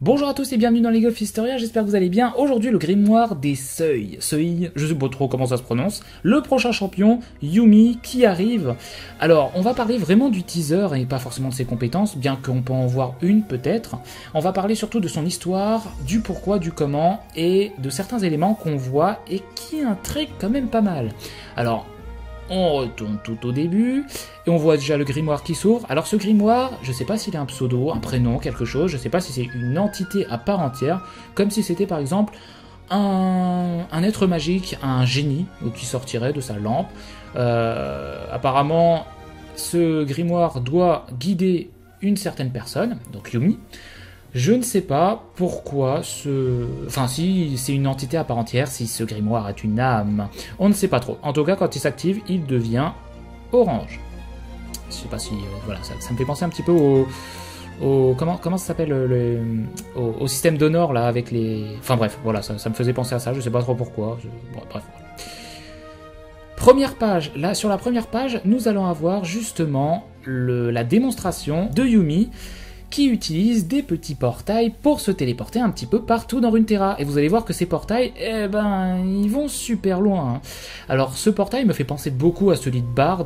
Bonjour à tous et bienvenue dans League of Historia, j'espère que vous allez bien. Aujourd'hui le grimoire des seuils. Seuil, je sais pas trop comment ça se prononce. Le prochain champion, Yuumi, qui arrive. Alors, on va parler vraiment du teaser et pas forcément de ses compétences, bien qu'on peut en voir une peut-être. On va parler surtout de son histoire, du pourquoi, du comment, et de certains éléments qu'on voit et qui intriguent quand même pas mal. Alors, on retourne tout au début, et on voit déjà le grimoire qui s'ouvre. Alors ce grimoire, je sais pas s'il est un pseudo, un prénom, quelque chose, je sais pas si c'est une entité à part entière, comme si c'était par exemple un être magique, un génie, qui sortirait de sa lampe. Apparemment, ce grimoire doit guider une certaine personne, donc Yuumi. Je ne sais pas pourquoi Enfin, si c'est une entité à part entière, si ce grimoire est une âme, on ne sait pas trop. En tout cas, quand il s'active, il devient orange. Je sais pas si... voilà, ça me fait penser un petit peu comment ça s'appelle au système d'honneur, là, avec les... Enfin bref, voilà, ça me faisait penser à ça, je sais pas trop pourquoi. Bon, bref, voilà. Première page, là, sur la première page, nous allons avoir justement la démonstration de Yuumi, qui utilise des petits portails pour se téléporter un petit peu partout dans Runeterra. Et vous allez voir que ces portails, eh ben, ils vont super loin. Hein. Alors, ce portail me fait penser beaucoup à celui de Bard.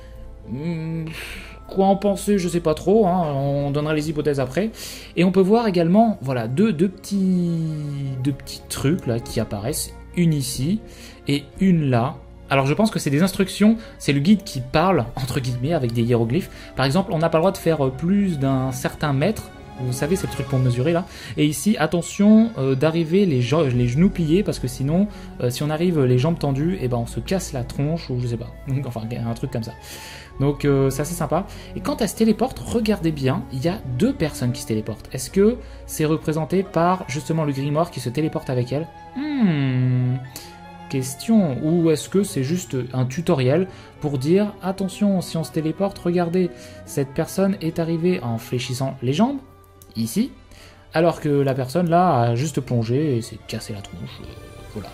Quoi en penser, je sais pas trop, hein. On donnera les hypothèses après. Et on peut voir également, voilà, deux petits trucs là qui apparaissent, une ici et une là. Alors je pense que c'est des instructions, c'est le guide qui parle, entre guillemets, avec des hiéroglyphes. Par exemple, on n'a pas le droit de faire plus d'un certain mètre, vous savez, c'est le truc pour mesurer là. Et ici, attention d'arriver les genoux pliés, parce que sinon, si on arrive les jambes tendues, eh ben on se casse la tronche, ou je sais pas, enfin un truc comme ça. Donc c'est assez sympa. Et quand elle se téléporte, regardez bien, il y a deux personnes qui se téléportent. Est-ce que c'est représenté par justement le grimoire qui se téléporte avec elle? Question, ou est-ce que c'est juste un tutoriel pour dire attention, si on se téléporte, regardez, cette personne est arrivée en fléchissant les jambes, ici, alors que la personne là a juste plongé et s'est cassé la tronche. Voilà,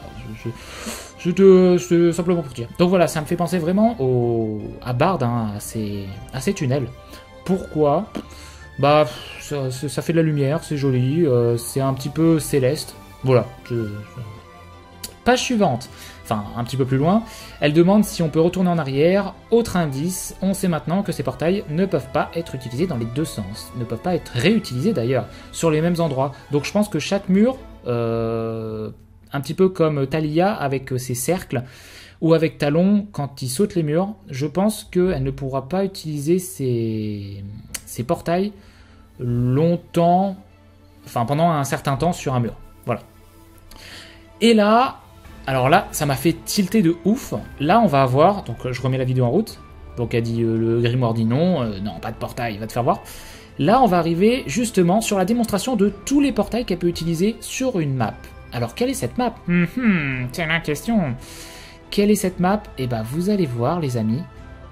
c'est simplement pour dire. Donc voilà, ça me fait penser vraiment à Bard, hein, à ces tunnels. Pourquoi? Bah, ça fait de la lumière, c'est joli, c'est un petit peu céleste. Voilà, Page suivante, enfin un petit peu plus loin, elle demande si on peut retourner en arrière. Autre indice, on sait maintenant que ces portails ne peuvent pas être utilisés dans les deux sens, ne peuvent pas être réutilisés d'ailleurs, sur les mêmes endroits. Donc je pense que chaque mur, un petit peu comme Thalia avec ses cercles, ou avec Talon quand il saute les murs, je pense qu'elle ne pourra pas utiliser ces portails longtemps, enfin pendant un certain temps sur un mur. Voilà. Et là... Alors là, ça m'a fait tilter de ouf. Là, on va avoir... Donc, je remets la vidéo en route. Donc, elle dit... le grimoire dit non. Non, pas de portail, va te faire voir. Là, on va arriver justement sur la démonstration de tous les portails qu'elle peut utiliser sur une map. Alors, quelle est cette map? C'est la question. Quelle est cette map? Eh ben, vous allez voir, les amis.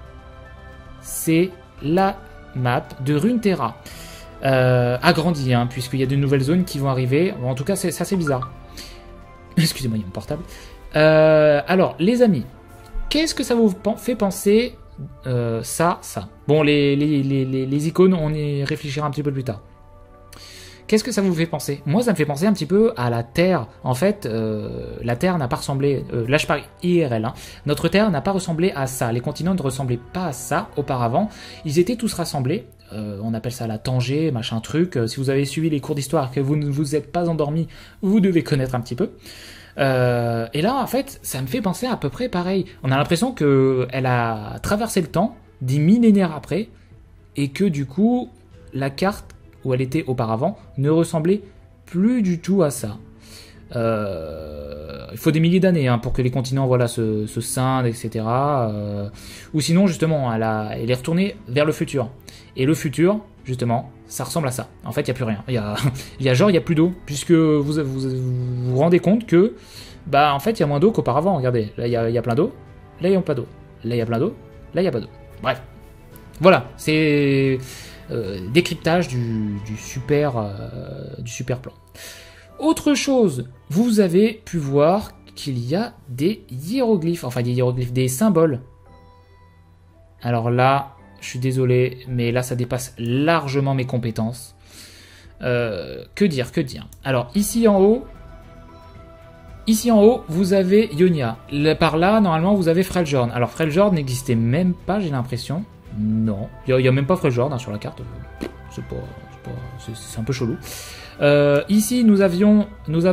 C'est la map de Runeterra. Agrandie, hein, puisqu'il y a de nouvelles zones qui vont arriver. Bon, en tout cas, c'est assez bizarre. Excusez-moi, il y a mon portable. Alors, les amis, qu'est-ce que ça vous fait penser ça? Bon, les icônes, on y réfléchira un petit peu plus tard. Qu'est-ce que ça vous fait penser? Moi, ça me fait penser un petit peu à la Terre. En fait, la Terre n'a pas ressemblé... là, je parle IRL. Hein. Notre Terre n'a pas ressemblé à ça. Les continents ne ressemblaient pas à ça auparavant. Ils étaient tous rassemblés. On appelle ça la Tangée, machin truc. Si vous avez suivi les cours d'histoire, que vous ne vous êtes pas endormi, vous devez connaître un petit peu. Et là, en fait, ça me fait penser à peu près pareil. On a l'impression qu'elle a traversé le temps, des millénaires après, et que du coup, la carte où elle était auparavant ne ressemblait plus du tout à ça. Il faut des milliers d'années hein, pour que les continents voilà, se scindent, etc. Ou sinon, justement, elle est retournée vers le futur. Et le futur, justement, ça ressemble à ça. En fait, il n'y a plus rien. Il y a plus d'eau, puisque vous rendez compte que, bah, en fait, il y a moins d'eau qu'auparavant. Regardez, là, il y a plein d'eau. Là, il n'y a pas d'eau. Là, il y a plein d'eau. Là, il n'y a pas d'eau. Bref. Voilà, c'est décryptage du super plan. Autre chose, vous avez pu voir qu'il y a des hiéroglyphes, enfin des hiéroglyphes, des symboles. Alors là, je suis désolé, mais là ça dépasse largement mes compétences. Que dire, que dire. Alors, ici en haut, vous avez Ionia. Par là, normalement, vous avez Freljord. Alors, Freljord n'existait même pas, j'ai l'impression. Non, il n'y a même pas Freljord hein, sur la carte. C'est un peu chelou. Ici, nous avons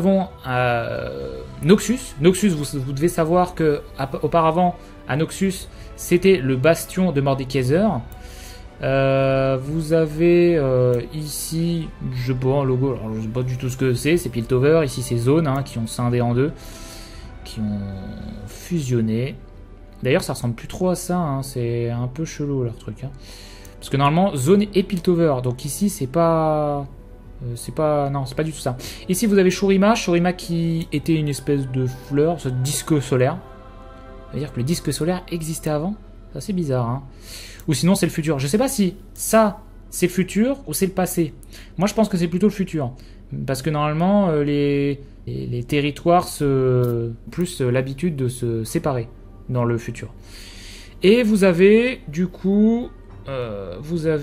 Noxus. Noxus, vous devez savoir que auparavant, à Noxus, c'était le bastion de Mordekaiser. Vous avez ici, je sais pas un logo, alors je sais pas du tout ce que c'est Piltover, ici c'est Zone hein, qui ont scindé en deux, qui ont fusionné. D'ailleurs ça ressemble plus trop à ça, hein, c'est un peu chelou leur truc. Hein. Parce que normalement Zone et Piltover, donc ici c'est pas... non, c'est pas du tout ça. Ici vous avez Shurima qui était une espèce de fleur, ce disque solaire. Ça veut dire que le disque solaire existait avant. C'est assez bizarre, hein. Ou sinon c'est le futur. Je sais pas si ça c'est le futur ou c'est le passé. Moi je pense que c'est plutôt le futur. Parce que normalement les territoires plus l'habitude de se séparer dans le futur. Et vous avez du coup le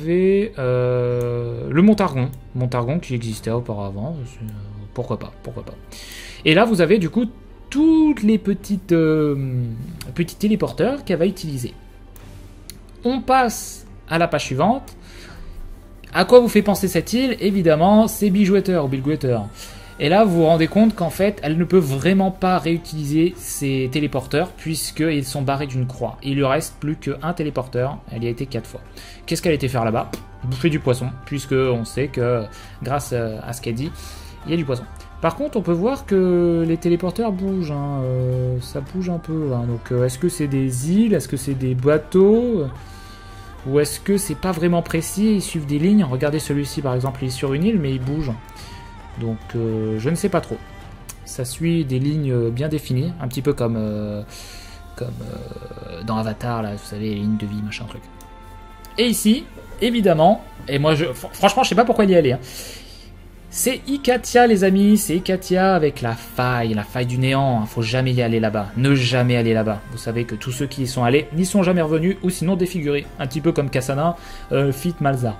Montargon. Montargon qui existait auparavant. Pourquoi pas. Et là vous avez du coup toutes les petits téléporteurs qu'elle va utiliser. On passe à la page suivante. À quoi vous fait penser cette île? Évidemment, c'est Bilgewater ou Bilgewater. Et là, vous vous rendez compte qu'en fait, elle ne peut vraiment pas réutiliser ses téléporteurs puisqu'ils sont barrés d'une croix. Il lui reste plus qu'un téléporteur. Elle y a été 4 fois. Qu'est-ce qu'elle a été faire là-bas? Bouffer du poisson, puisque on sait que grâce à ce qu'elle dit, il y a du poisson. Par contre, on peut voir que les téléporteurs bougent. Hein, ça bouge un peu. Hein. Donc, est-ce que c'est des îles? Est-ce que c'est des bateaux? Ou est-ce que c'est pas vraiment précis? Ils suivent des lignes. Regardez celui-ci, par exemple, il est sur une île, mais il bouge. Donc, je ne sais pas trop. Ça suit des lignes bien définies. Un petit peu comme dans Avatar, là, vous savez, les lignes de vie, machin, truc. Et ici, évidemment, et moi, franchement, je sais pas pourquoi il y aller. Hein. C'est Ikatia les amis, c'est Ikatia avec la faille du néant, hein. Faut jamais y aller là-bas, ne jamais aller là-bas. Vous savez que tous ceux qui y sont allés n'y sont jamais revenus ou sinon défigurés, un petit peu comme Kassadin, fit Malzar.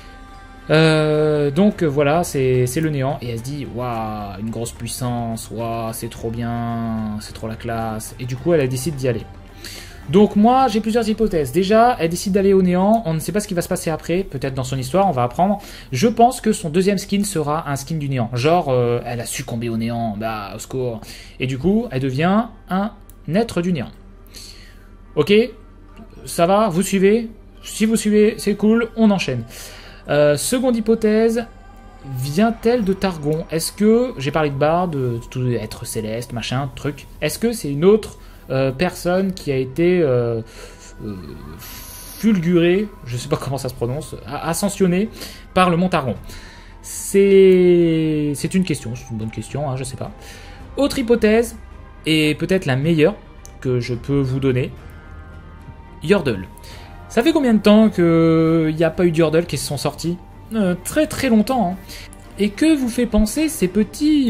Donc voilà, c'est le néant et elle se dit waouh, une grosse puissance, waouh, c'est trop bien, c'est trop la classe et du coup elle décide d'y aller. Donc moi j'ai plusieurs hypothèses. Déjà elle décide d'aller au néant, on ne sait pas ce qui va se passer après, peut-être dans son histoire on va apprendre. Je pense que son deuxième skin sera un skin du néant, genre elle a succombé au néant, bah au secours. Et du coup elle devient un être du néant. Ok, ça va, vous suivez? Si vous suivez c'est cool, on enchaîne. Seconde hypothèse, vient-elle de Targon? Est-ce que, j'ai parlé de Bard, de tout être céleste, machin, truc, est-ce que c'est une autre personne qui a été fulgurée, je sais pas comment ça se prononce, ascensionnée par le mont Targon? C'est une question, c'est une bonne question, hein, je sais pas. Autre hypothèse, et peut-être la meilleure que je peux vous donner, Yordle. Ça fait combien de temps qu'il n'y a pas eu de Yordle qui se sont sortis? Très très longtemps. Hein. Et que vous fait penser ces petits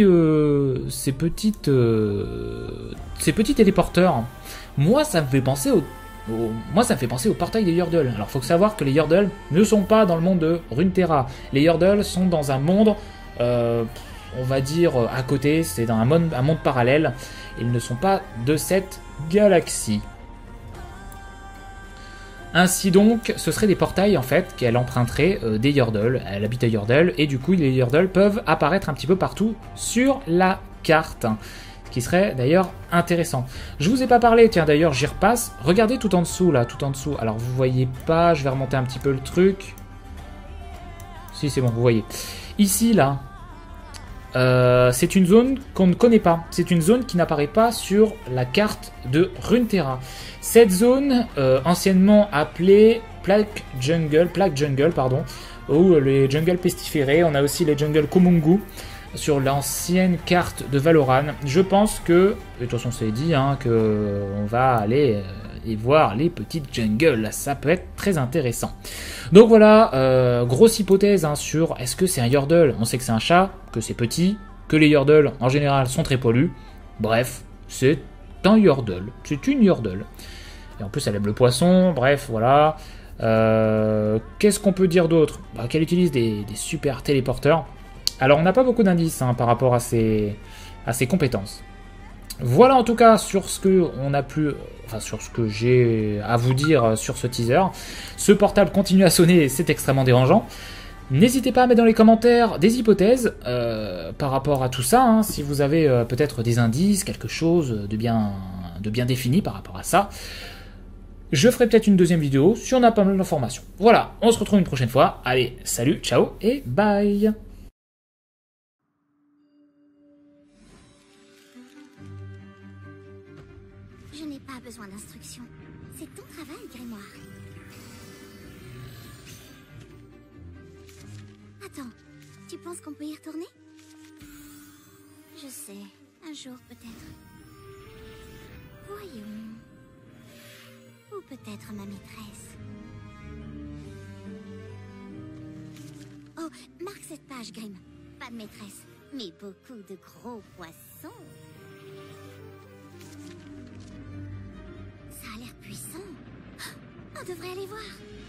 téléporteurs? Moi, ça me fait penser au portail des Yordle. Alors, faut savoir que les Yordle ne sont pas dans le monde de Runeterra. Les Yordle sont dans un monde, on va dire, à côté. C'est dans un monde parallèle. Ils ne sont pas de cette galaxie. Ainsi donc, ce seraient des portails en fait qu'elle emprunterait des Yordle. Elle habite à Yordle et du coup les Yordle peuvent apparaître un petit peu partout sur la carte. Ce qui serait d'ailleurs intéressant. Je vous ai pas parlé, tiens d'ailleurs j'y repasse. Regardez tout en dessous là, tout en dessous. Alors vous voyez pas, je vais remonter un petit peu le truc. Si c'est bon, vous voyez. Ici là, c'est une zone qu'on ne connaît pas. C'est une zone qui n'apparaît pas sur la carte de Runeterra. Cette zone, anciennement appelée Plague Jungle, ou les jungles pestiférés, on a aussi les jungles Kumungu sur l'ancienne carte de Valoran. Je pense que, de toute façon c'est dit, hein, qu'on va aller et voir les petites jungles, ça peut être très intéressant. Donc voilà, grosse hypothèse hein, sur est-ce que c'est un Yordle? On sait que c'est un chat, que c'est petit, que les Yordles en général sont très poilus. Bref, c'est un Yordle, c'est une Yordle. Et en plus elle aime le poisson, bref, voilà. Qu'est-ce qu'on peut dire d'autre? Qu'elle utilise des super téléporteurs. Alors on n'a pas beaucoup d'indices hein, par rapport à ses compétences. Voilà en tout cas sur ce que on a pu, enfin sur ce que j'ai à vous dire sur ce teaser. Ce portable continue à sonner, c'est extrêmement dérangeant. N'hésitez pas à mettre dans les commentaires des hypothèses par rapport à tout ça, hein, si vous avez peut-être des indices, quelque chose de bien défini par rapport à ça. Je ferai peut-être une deuxième vidéo si on a pas mal d'informations. Voilà, on se retrouve une prochaine fois. Allez, salut, ciao et bye. Je n'ai pas besoin d'instructions. C'est ton travail, Grimoire. Attends, tu penses qu'on peut y retourner? Je sais, un jour peut-être. Voyons. Ou peut-être ma maîtresse. Oh, marque cette page, Grim. Pas de maîtresse, mais beaucoup de gros poissons. Ça a l'air puissant. Oh, on devrait aller voir.